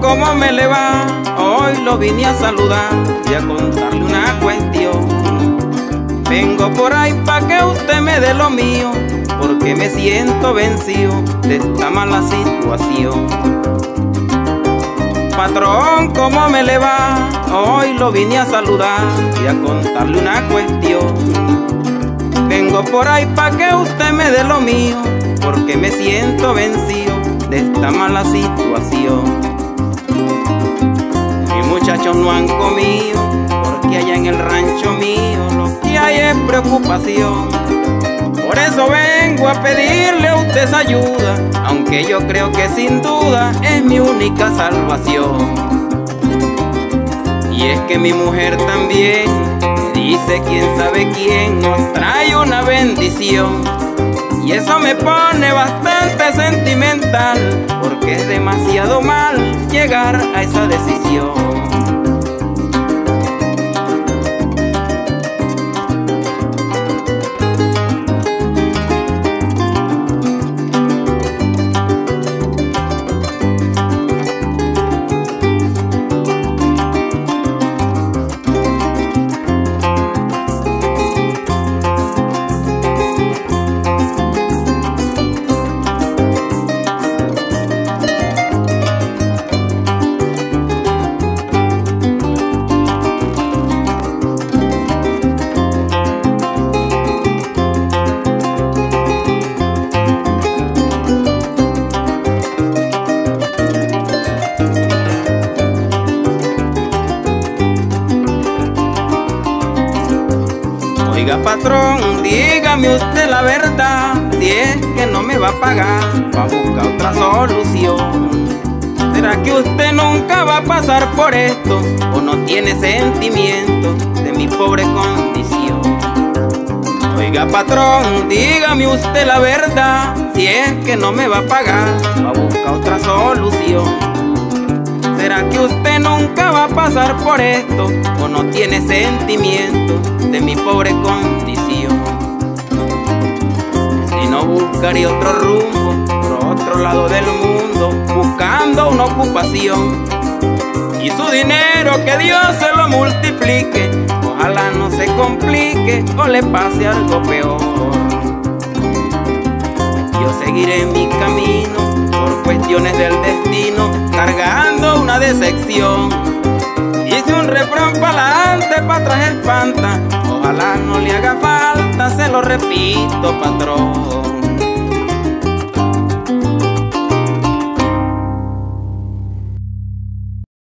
¿cómo me le va? Hoy lo vine a saludar y a contarle una cuestión. Vengo por ahí pa' que usted me dé lo mío, porque me siento vencido de esta mala situación. Patrón, ¿cómo me le va? Hoy lo vine a saludar y a contarle una cuestión. Vengo por ahí pa' que usted me dé lo mío, porque me siento vencido de esta mala situación. Mis muchachos no han comido, porque allá en el rancho mío lo que hay es preocupación. Por eso vengo a pedirle a usted esa ayuda, aunque yo creo que sin duda es mi única salvación. Y es que mi mujer también dice quién sabe quién nos trae una bendición. Y eso me pone bastante sentimental, porque es demasiado mal llegar a esa decisión. Oiga, patrón, dígame usted la verdad, si es que no me va a pagar, va a buscar otra solución. ¿Será que usted nunca va a pasar por esto, o no tiene sentimiento de mi pobre condición? Oiga, patrón, dígame usted la verdad, si es que no me va a pagar, va a buscar otra solución. ¿Será que usted nunca va a pasar por esto, o no tiene sentimiento de mi pobre condición? Si no, buscaré otro rumbo, por otro lado del mundo, buscando una ocupación. Y su dinero que Dios se lo multiplique, ojalá no se complique o le pase algo peor. Yo seguiré mi camino por cuestiones del destino, cargando una decepción. Hice un refrán para adelante, para atrás espanta, ojalá no le haga falta, se lo repito, patrón.